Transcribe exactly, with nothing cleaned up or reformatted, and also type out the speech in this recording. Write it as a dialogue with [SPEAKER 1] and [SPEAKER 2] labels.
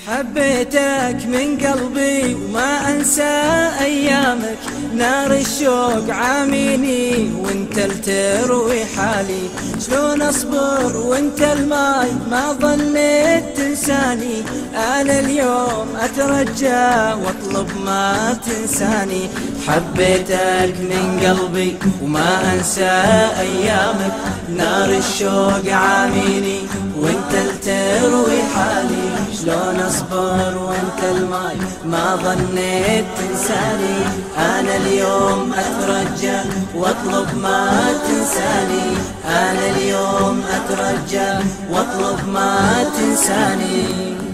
[SPEAKER 1] حبيتك من قلبي وما أنسى أيامك، نار الشوق عاميني وانت التروي حالي. شلون أصبر وانت الماي ما ظنيت تنساني، أنا اليوم أترجى واطلب ما تنساني. حبيتك من قلبي وما أنسى أيامك، نار الشوق عاميني وانت التروي حالي. شلون أصبر وانت الماي ما ظنيت تنساني، أنا اليوم أترجى واطلب ما تنساني. أنا اليوم أترجى واطلب ما تنساني.